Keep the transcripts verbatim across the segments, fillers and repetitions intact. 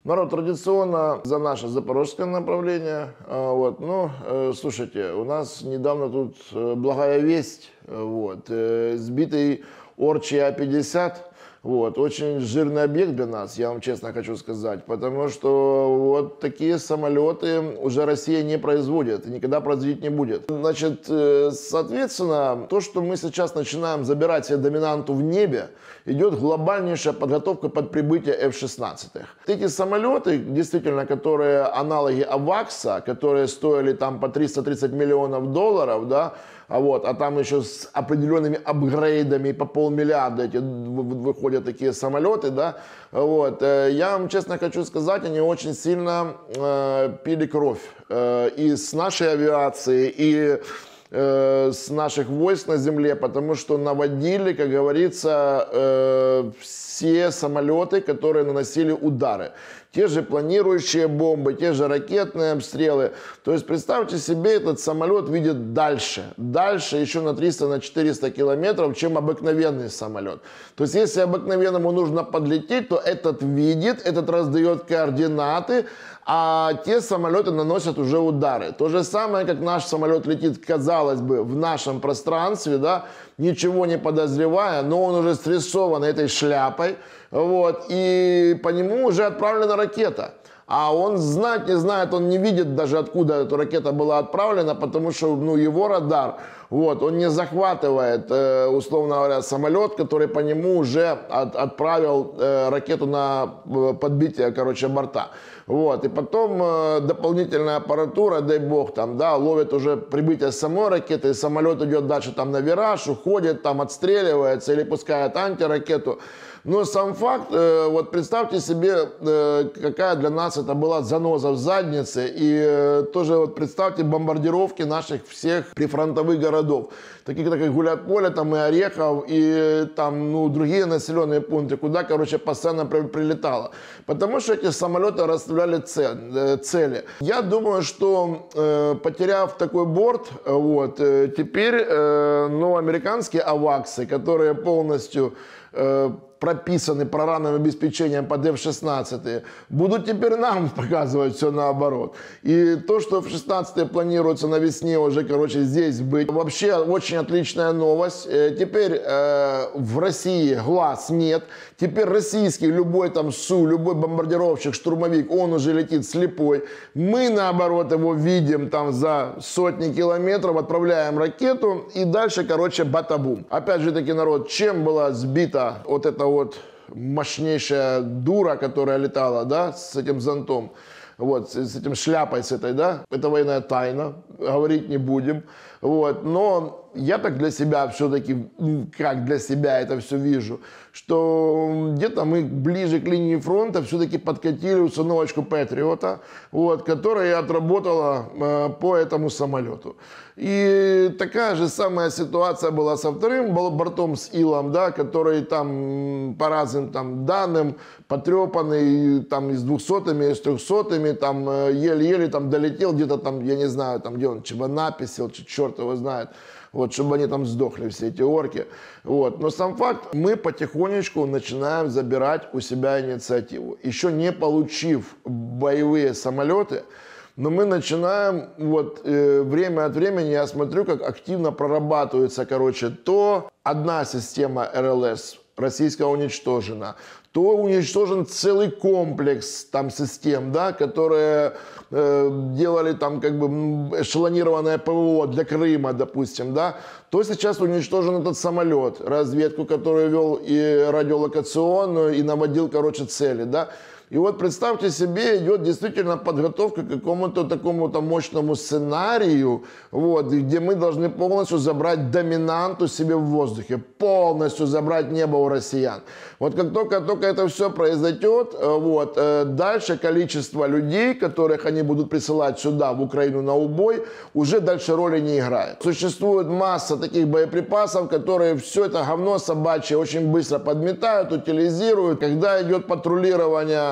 Народ, традиционно за наше запорожское направление. Вот. Ну, слушайте, у нас недавно тут благая весть. Вот. Сбитый Орчи А пятьдесят. Вот. Очень жирный объект для нас, я вам честно хочу сказать. Потому что вот такие самолеты уже Россия не производит и никогда производить не будет. Значит, соответственно, то, что мы сейчас начинаем забирать себе доминанту в небе, идет глобальнейшая подготовка под прибытие эф шестнадцать. Эти самолеты, действительно, которые аналоги Авакса, которые стоили там по триста тридцать миллионов долларов, да, а, вот, а там еще с определенными апгрейдами по полмиллиарда эти выходят такие самолеты, да, вот, я вам честно хочу сказать, они очень сильно э, пили кровь э, и с нашей авиации, и э, с наших войск на земле, потому что наводили, как говорится, э, все самолеты, которые наносили удары. Те же планирующие бомбы, те же ракетные обстрелы. То есть представьте себе, этот самолет видит дальше. Дальше еще на триста, на четыреста километров, чем обыкновенный самолет. То есть если обыкновенному нужно подлететь, то этот видит, этот раздает координаты, а те самолеты наносят уже удары. То же самое, как наш самолет летит, казалось бы, в нашем пространстве, да, ничего не подозревая, но он уже стрессован этой шляпой, вот, и по нему уже отправлена ракета. А он знать не знает, он не видит даже, откуда эта ракета была отправлена, потому что, ну, его радар, вот, он не захватывает, э, условно говоря, самолет, который по нему уже от, отправил э, ракету на подбитие, короче, борта. Вот, и потом э, дополнительная аппаратура, дай бог, там, да, ловит уже прибытие самой ракеты, и самолет идет дальше там на вираж, уходит, там отстреливается или пускает антиракету. Но сам факт, э, вот представьте себе, э, какая для нас это была заноза в заднице, и э, тоже вот представьте бомбардировки наших всех прифронтовых городов, таких как Гуляй-Поле, там и Орехов, и там, ну, другие населенные пункты, куда, короче, постоянно при, прилетало. Потому что эти самолеты расставляли цель, э, цели. Я думаю, что э, потеряв такой борт, вот, э, теперь, э, ну, американские аваксы, которые полностью э, прописаны программным обеспечением под эф шестнадцать, будут теперь нам показывать все наоборот. И то, что эф шестнадцать планируется на весне уже, короче, здесь быть, вообще очень отличная новость. Теперь э, в России глаз нет. Теперь российский любой там СУ, любой бомбардировщик, штурмовик, он уже летит слепой. Мы, наоборот, его видим там за сотни километров, отправляем ракету и дальше, короче, бата-бум. Опять же таки, народ, чем была сбита вот эта вот мощнейшая дура, которая летала, да, с этим зонтом, вот, с этим шляпой с этой, да, это военная тайна, говорить не будем, вот, но я так для себя все-таки, как для себя это все вижу, что где-то мы ближе к линии фронта все-таки подкатили установочку Патриота, вот, которая отработала э, по этому самолету. И такая же самая ситуация была со вторым бортом, с Илом, да, который там по разным там данным потрепанный, там и с двухсотыми, и с трехсотыми, там еле-еле там долетел, где-то там, я не знаю, там где он, Чебанапи сел, черт его знает. Вот, чтобы они там сдохли, все эти орки. Вот. Но сам факт, мы потихонечку начинаем забирать у себя инициативу. Еще не получив боевые самолеты, но мы начинаем, вот, э, время от времени, я смотрю, как активно прорабатывается, короче, то одна система эр эл эс российская уничтожена, то уничтожен целый комплекс там систем, да, которые э, делали там как бы эшелонированное ПВО для Крыма, допустим, да, то сейчас уничтожен этот самолет, разведку, который вел и радиолокационную, и наводил, короче, цели, да. И вот представьте себе, идет действительно подготовка к какому-то такому-то мощному сценарию, вот, где мы должны полностью забрать доминанту себе в воздухе, полностью забрать небо у россиян. Вот как только, только это все произойдет, вот, дальше количество людей, которых они будут присылать сюда, в Украину на убой, уже дальше роли не играет. Существует масса таких боеприпасов, которые все это говно собачье очень быстро подметают, утилизируют. Когда идет патрулирование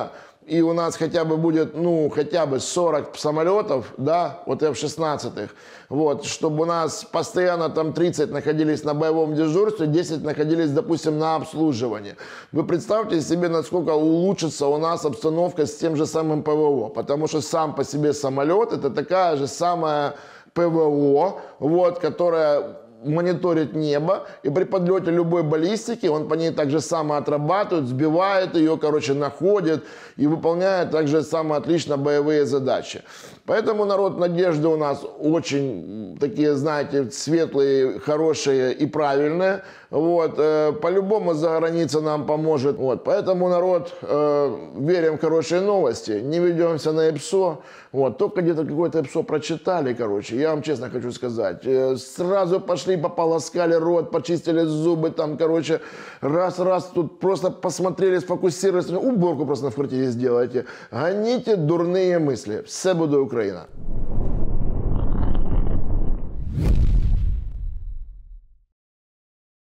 и у нас хотя бы будет, ну, хотя бы сорок самолетов, да, вот эф шестнадцать, вот, чтобы у нас постоянно там тридцать находились на боевом дежурстве, десять находились, допустим, на обслуживании. Вы представьте себе, насколько улучшится у нас обстановка с тем же самым ПВО, потому что сам по себе самолет это такая же самая ПВО, вот, которая мониторит небо, и при подлете любой баллистики он по ней так же само отрабатывает, сбивает ее, короче, находит и выполняет так же само отлично боевые задачи. Поэтому, народ, надежды у нас очень такие, знаете, светлые, хорошие и правильные. Вот, э, по-любому за границей нам поможет. Вот, поэтому, народ, э, верим в хорошие новости, не ведемся на ИПСО. Вот, только где-то какое-то ИПСО прочитали, короче, я вам честно хочу сказать. Э, сразу пошли, пополоскали рот, почистили зубы, там, короче, раз-раз тут просто посмотрели, сфокусировались, уборку просто в квартире сделайте. Гоните дурные мысли. Все буде Україна.